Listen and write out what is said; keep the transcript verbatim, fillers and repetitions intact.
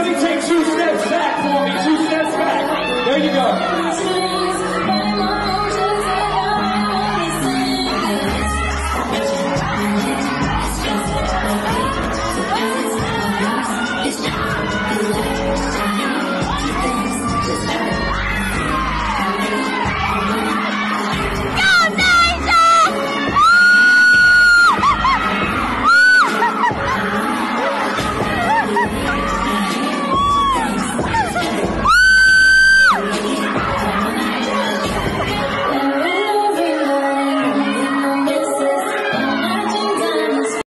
Everybody take two steps back for me. Two steps back. There you go.